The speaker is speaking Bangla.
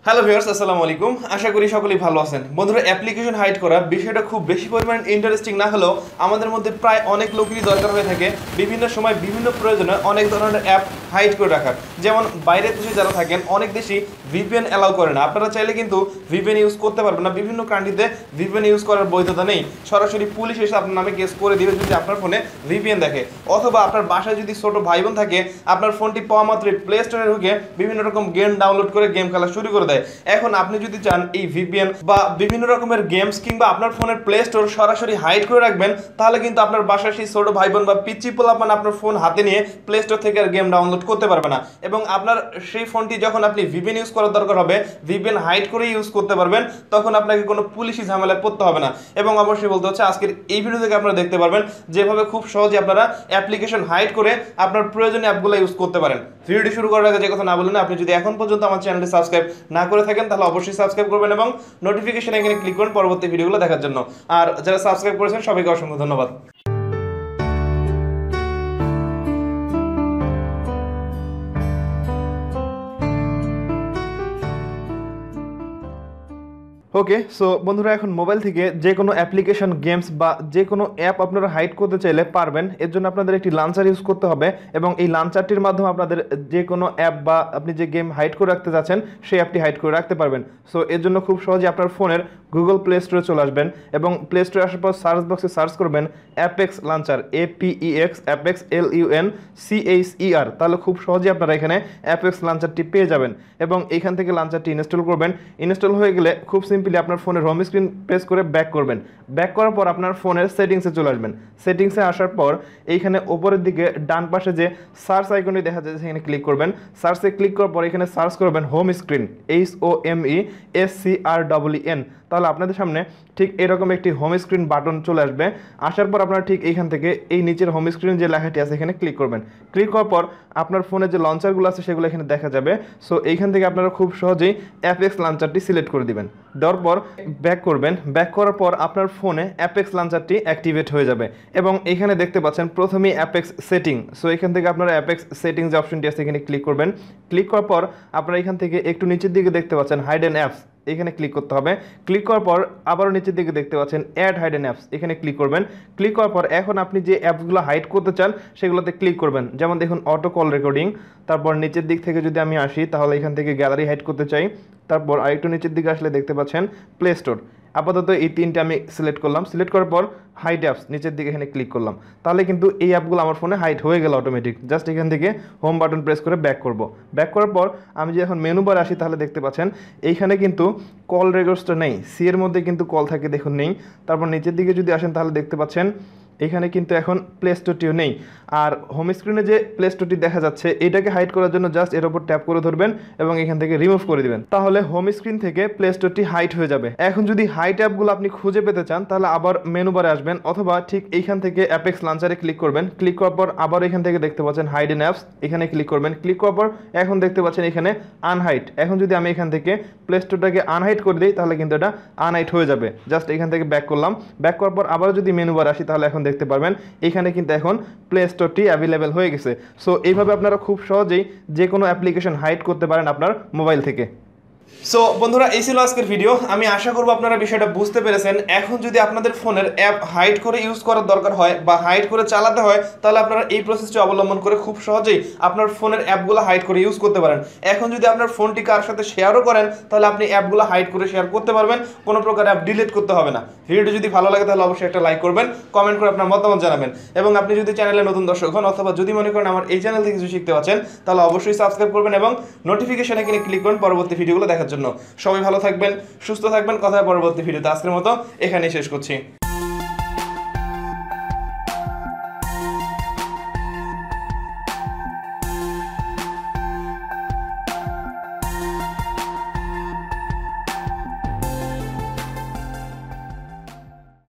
হ্যালো ভিউয়ার্স, আসসালামু আলাইকুম। আশা করি সকলেই ভালো আছেন। বন্ধুরা, অ্যাপ্লিকেশন হাইড করা বিষয়টা খুব বেশি পরিমাণ ইন্টারেস্টিং না হলেও আমাদের মধ্যে প্রায় অনেক লোকেরই দরকার হয়ে থাকে বিভিন্ন সময় বিভিন্ন প্রয়োজনে অনেক ধরনের অ্যাপ হাইড করে রাখার। যেমন বাইরে দেশে যারা থাকেন অনেক দেশই ভিপিএন অ্যালাউ করে না। আপনারা চাইলে কিন্তু ভিপিএন ইউজ করতে পারবেন না। বিভিন্ন কান্ট্রিতে ভিপিএন ইউজ করার বৈধতা নেই। সরাসরি পুলিশ এসে আপনার নামে কেস করে দিবে যদি আপনার ফোনে ভিপিএন দেখে। অথবা আপনার বাসায় যদি ছোট ভাই বোন থাকে, আপনার ফোনটি পাওয়া মাত্রই প্লে স্টোরে ঢুকে বিভিন্ন রকম গেম ডাউনলোড করে গেম খেলা শুরু করে দেয়। এখন আপনি যদি চান এই ভিপিএন বা বিভিন্ন রকমের গেমস কিংবা আপনার ফোনের প্লে স্টোর সরাসরি হাইড করে রাখবেন, তাহলে কিন্তু আপনার বাসার সেই ছোট ভাই বোন বা পিচ্চি পোলাপান আপনার ফোন হাতে নিয়ে প্লে স্টোর থেকে আর গেম ডাউনলোড করতে পারবে না। এবং আপনার সেই ফোনটি যখন আপনি ভিপিএন ইউজ করার দরকার হবে, ভিপিএন হাইড করে ইউজ করতে পারবেন, তখন আপনাকে কোনো পুলিশি ঝামেলায় পড়তে হবে না। এবং অবশ্যই বলতে হচ্ছে, আজকের এই ভিডিও থেকে আপনারা দেখতে পারবেন যেভাবে খুব সহজে আপনারা অ্যাপ্লিকেশন হাইড করে আপনার প্রয়োজনীয় অ্যাপগুলো ইউজ করতে পারেন। ভিডিওটি শুরু করার আগে যে কথা না বললেন, আপনি যদি এখন পর্যন্ত আমার চ্যানেলটি সাবস্ক্রাইব না করে থাকেন তাহলে অবশ্যই সাবস্ক্রাইব করবেন এবং নোটিফিকেশন আইকনে ক্লিক করুন পরবর্তী ভিডিওগুলো দেখার জন্য। আর যারা সাবস্ক্রাইব করেছেন সবাইকে অসংখ্য ধন্যবাদ। ওকে, সো বন্ধুরা, এখন মোবাইল থেকে যে কোনো অ্যাপ্লিকেশন, গেমস বা যে কোনো অ্যাপ আপনারা হাইড করতে চাইলে পারবেন। এর জন্য আপনাদের একটি লাঞ্চার ইউজ করতে হবে এবং এই লাঞ্চারটির মাধ্যমে আপনাদের যে কোনো অ্যাপ বা আপনি যে গেম হাইড করে রাখতে যাচ্ছেন সেই অ্যাপটি হাইড করে রাখতে পারবেন। সো এর জন্য খুব সহজে আপনার ফোনের গুগল প্লে স্টোরে চলে আসবেন এবং প্লে স্টোরে আসার পর সার্চ বক্সে সার্চ করবেন apex launcher, APEX, apex LUNCHER। তাহলে খুব সহজে আপনারা এখানে অ্যাপেক্স লাঞ্চারটি পেয়ে যাবেন এবং এইখান থেকে লাঞ্চারটি ইনস্টল করবেন। ইনস্টল হয়ে গেলে খুব সিম্পলি আপনার ফোনের হোম স্ক্রিন প্রেস করে ব্যাক করবেন। ব্যাক করার পর আপনার ফোনের সেটিংসে চলে আসবেন। সেটিংসে আসার পর এইখানে ওপরের দিকে ডান পাশে যে সার্চ আইকনটি দেখা যায় সেখানে ক্লিক করবেন। সার্চে ক্লিক করার পর এখানে সার্চ করবেন হোম স্ক্রিন, HOMESCREEN। তাহলে আপনাদের সামনে ঠিক এরকম একটি হোম স্ক্রিন বাটন চলে আসবে। আসার পর আপনারা ঠিক এইখান থেকে এই নিচের হোম স্ক্রিন যে লেখাটি আছে এখানে ক্লিক করবেন। ক্লিক করার পর আপনার ফোনে যে লঞ্চারগুলো আছে সেগুলো এখানে দেখা যাবে। সো এইখান থেকে আপনারা খুব সহজেই অ্যাপেক্স লাঞ্চারটি সিলেক্ট করে দিবেন। দেওয়ার পর ব্যাক করবেন। ব্যাক করার পর আপনার ফোনে অ্যাপেক্স লাঞ্চারটি অ্যাক্টিভেট হয়ে যাবে এবং এখানে দেখতে পাচ্ছেন প্রথমেই অ্যাপেক্স সেটিং। সো এখান থেকে আপনারা অ্যাপেক্স সেটিং যে অপশনটি আছে এখানে ক্লিক করবেন। ক্লিক করার পর আপনারা এখান থেকে একটু নিচের দিকে দেখতে পাচ্ছেন হাইডেন অ্যাপস, এখানে ক্লিক করতে হবে। ক্লিক করার পর আবারও নিচের দিকে দেখতে পাচ্ছেন অ্যাড হাইডেন অ্যাপস, এখানে ক্লিক করবেন। ক্লিক করার পর এখন আপনি যে অ্যাপসগুলো হাইড করতে চান সেগুলোতে ক্লিক করবেন। যেমন দেখুন অটো কল রেকর্ডিং। তারপর নিচের দিক থেকে যদি আমি আসি তাহলে এখান থেকে গ্যালারি হাইড করতে চাই। তারপর আরেকটু নিচের দিকে আসলে দেখতে পাচ্ছেন প্লে স্টোর। আপাতত এই তিনটে আমি সিলেক্ট করলাম। সিলেক্ট করার পর হাইড অ্যাপস নিচের দিকে এখানে ক্লিক করলাম। তাহলে কিন্তু এই অ্যাপগুলো আমার ফোনে হাইড হয়ে গেল অটোমেটিক। জাস্ট এখান থেকে হোম বাটন প্রেস করে ব্যাক করব। ব্যাক করার পর আমি যে এখন মেনু বার আসি তাহলে দেখতে পাচ্ছেন এইখানে কিন্তু কল রেকর্ডসটা নেই, সি এর মধ্যে কিন্তু কল থাকে, দেখুন নেই। তারপর নিচের দিকে যদি আসেন তাহলে দেখতে পাচ্ছেন এখানে কিন্তু এখন প্লে স্টোরটিও নেই। আর হোম স্ক্রিনে যে প্লে স্টোরটি দেখা যাচ্ছে এটাকে হাইড করার জন্য জাস্ট এর উপর ট্যাপ করে ধরবেন এবং এখান থেকে রিমুভ করে দিবেন। তাহলে হোম স্ক্রিন থেকে প্লে স্টোরটি হাইড হয়ে যাবে। এখন যদি হাইড অ্যাপগুলো আপনি খুঁজে পেতে চান তাহলে আবার মেনু বারে আসবেন অথবা ঠিক এইখান থেকে অ্যাপেক্স লাঞ্চারে ক্লিক করবেন। ক্লিক করার পর আবার এখান থেকে দেখতে পাচ্ছেন হাইডেন অ্যাপস, এখানে ক্লিক করবেন। ক্লিক করার পর এখন দেখতে পাচ্ছেন এখানে আনহাইড। এখন যদি আমি এখান থেকে প্লে স্টোরটাকে আনহাইড করে দিই তাহলে কিন্তু এটা আনহাইড হয়ে যাবে। জাস্ট এখান থেকে ব্যাক করলাম। ব্যাক করার পর আবার যদি মেনু বার আসি তাহলে এখন দেখতে পারবেন এখানে কিন্তু এখন প্লে স্টোরটি অ্যাভেলেবেল হয়ে গেছে। সো এইভাবে আপনারা খুব সহজেই যে কোনো অ্যাপ্লিকেশন হাইড করতে পারেন আপনার মোবাইল থেকে। সো বন্ধুরা, এই ছিল আজকের ভিডিও। আমি আশা করবো আপনারা বিষয়টা বুঝতে পেরেছেন। এখন যদি আপনাদের ফোনের অ্যাপ হাইড করে ইউজ করার দরকার হয় বা হাইড করে চালাতে হয় তাহলে আপনারা এই প্রসেসটি অবলম্বন করে খুব সহজেই আপনার ফোনের অ্যাপগুলো হাইড করে ইউজ করতে পারেন। এখন যদি আপনার ফোনটি কার সাথে শেয়ারও করেন তাহলে আপনি অ্যাপগুলো হাইড করে শেয়ার করতে পারবেন, কোনো প্রকার অ্যাপ ডিলিট করতে হবে না। ভিডিওটি যদি ভালো লাগে তাহলে অবশ্যই একটা লাইক করবেন, কমেন্ট করে আপনার মতামত জানাবেন এবং আপনি যদি চ্যানেলে নতুন দর্শক হন অথবা যদি মনে করেন আমার এই চ্যানেল থেকে কিছু শিখতে পাচ্ছেন তাহলে অবশ্যই সাবস্ক্রাইব করবেন এবং নোটিফিকেশন আইকনে ক্লিক করুন পরবর্তী ভিডিওগুলো দেখার জন্য। সবাই ভালো থাকবেন, সুস্থ থাকবেন। কথা হয় পরবর্তী ভিডিওতে। আজকের মতো এখানেই শেষ করছি।